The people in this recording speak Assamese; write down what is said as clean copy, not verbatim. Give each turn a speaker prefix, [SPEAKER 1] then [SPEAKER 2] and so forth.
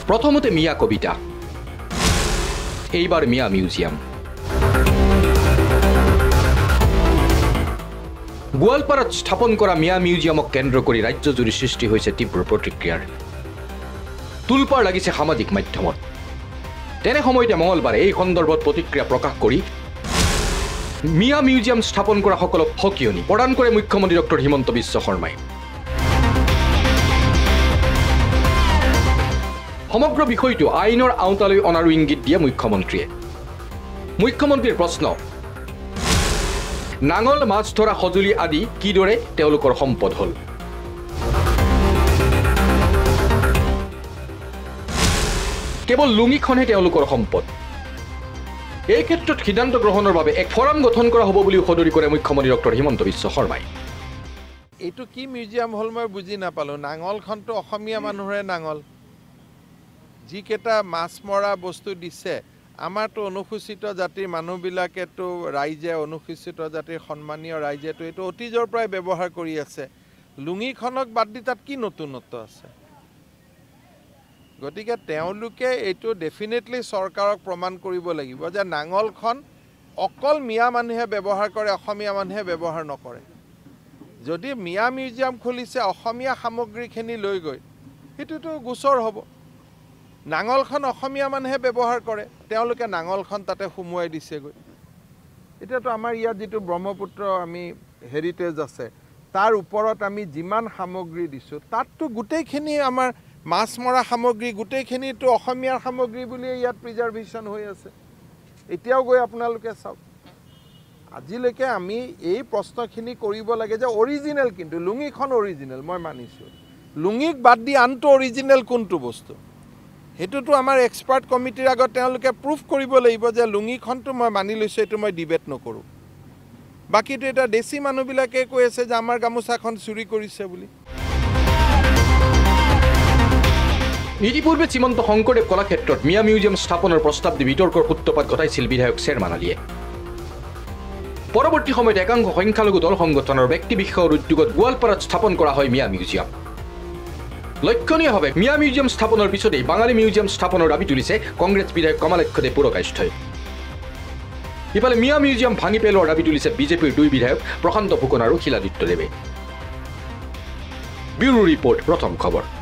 [SPEAKER 1] প্রথমতে মিয়া কবিতা, এইবার মিয়া মিউজিয়াম। গোৱালপাৰাত স্থাপন কৰা মিয়া মিউজিয়ামক কেন্দ্ৰ কৰি ৰাজ্যজুৰি সৃষ্টি হৈছে তীব্ৰ প্ৰতিক্ৰিয়াৰ। তুলপাৰ লাগিছে সামাজিক মাধ্যমত। তেনে সময়তে মঙলবাৰে এই সন্দৰ্ভত প্ৰতিক্ৰিয়া প্ৰকাশ কৰি মিয়া মিউজিয়াম স্থাপন কৰা সকলক সকিয়নি প্ৰদান কৰে মুখ্যমন্ত্ৰী ডক্টৰ হিমন্ত বিশ্ব শৰ্মাই। সমগ্ৰ বিষয়টো আইনৰ আওতালৈ অনাৰো ইংগিত দিয়ে মুখ্যমন্ত্ৰীয়ে। মুখ্যমন্ত্ৰীৰ প্ৰশ্ন, নাঙল মাছ ধৰা সঁজুলি আদি কিদৰে তেওঁলোকৰ সম্পদ হ'ল? কেৱল লুঙিখনহে তেওঁলোকৰ সম্পদ। এই ক্ষেত্ৰত সিদ্ধান্ত গ্ৰহণৰ বাবে এক ফৰাম গঠন কৰা হ'ব বুলিও সদৰি কৰে মুখ্যমন্ত্ৰী ডক্টৰ হিমন্ত বিশ্ব শৰ্মাই।
[SPEAKER 2] এইটো কি মিউজিয়াম হ'ল মই বুজি নাপালোঁ। নাঙলখনটো অসমীয়া মানুহৰে নাঙল। যিকেইটা মাছ মৰা বস্তু দিছে, আমাৰতো অনুসূচিত জাতিৰ মানুহবিলাকেতো ৰাইজে, অনুসূচিত জাতিৰ সন্মানীয় ৰাইজেতো এইটো অতীজৰ পৰাই ব্যৱহাৰ কৰি আছে। লুঙিখনক বাদ দি তাত কি নতুনত্ব আছে? গতিকে তেওঁলোকে এইটো ডেফিনেটলি চৰকাৰক প্ৰমাণ কৰিব লাগিব যে নাঙলখন অকল মিয়া মানুহে ব্যৱহাৰ কৰে, অসমীয়া মানুহে ব্যৱহাৰ নকৰে। যদি মিয়া মিউজিয়াম খুলিছে অসমীয়া সামগ্ৰীখিনি লৈ গৈ, সেইটোতো গোচৰ হ'ব। নাঙলখন অসমীয়া মানুহে ব্যৱহাৰ কৰে, তেওঁলোকে নাঙলখন তাতে সুমুৱাই দিছেগৈ। এতিয়াতো আমাৰ ইয়াত যিটো ব্ৰহ্মপুত্ৰ আমি হেৰিটেজ আছে, তাৰ ওপৰত আমি যিমান সামগ্ৰী দিছোঁ, তাততো গোটেইখিনি আমাৰ মাছ মৰা সামগ্ৰী, গোটেইখিনিতো অসমীয়াৰ সামগ্ৰী বুলিয়ে ইয়াত প্ৰিজাৰ্ভেশ্যন হৈ আছে। এতিয়াও গৈ আপোনালোকে চাওক। আজিলৈকে আমি এই প্ৰশ্নখিনি কৰিব লাগে যে অৰিজিনেল কিন্তু লুঙিখন অৰিজিনেল, মই মানিছোঁ। লুঙিক বাদ দি আনটো অৰিজিনেল কোনটো বস্তু, সেইটোতো আমাৰ এক্সপাৰ্ট কমিটিৰ আগত তেওঁলোকে প্ৰুফ কৰিব লাগিব যে লুঙিখনটো মই মানি লৈছোঁ, এইটো মই ডিবেট নকৰোঁ। বাকীটো এতিয়া দেশী মানুহবিলাকে কৈ আছে যে আমাৰ গামোচাখন চুৰি কৰিছে বুলি।
[SPEAKER 1] ইতিপূৰ্বে শ্ৰীমন্ত শংকৰদেৱ কলাক্ষেত্ৰত মিয়া মিউজিয়াম স্থাপনৰ প্ৰস্তাৱ দি বিতৰ্কৰ সূত্ৰপাত ঘটাইছিল বিধায়ক চেৰমান আলীয়ে। পৰৱৰ্তী সময়ত একাংশ সংখ্যালঘু দল সংগঠনৰ ব্যক্তি বিষয়ৰ উদ্যোগত গোৱালপাৰাত স্থাপন কৰা হয় মিয়া মিউজিয়াম। লক্ষণীয়ভাৱে মিয়া মিউজিয়াম স্থাপনৰ পিছতেই বাঙালী মিউজিয়াম স্থাপনৰ দাবী তুলিছে কংগ্ৰেছ বিধায়ক কমলাক্ষদেৱ পুৰকাষ্ঠই। ইফালে মিয়া মিউজিয়াম ভাঙি পেলোৱাৰ দাবী তুলিছে বিজেপিৰ দুই বিধায়ক প্ৰশান্ত ফুকন আৰু শিলাদিত্যদেৱে। ব্যুৰো ৰিপৰ্ট, প্ৰথম খবৰ।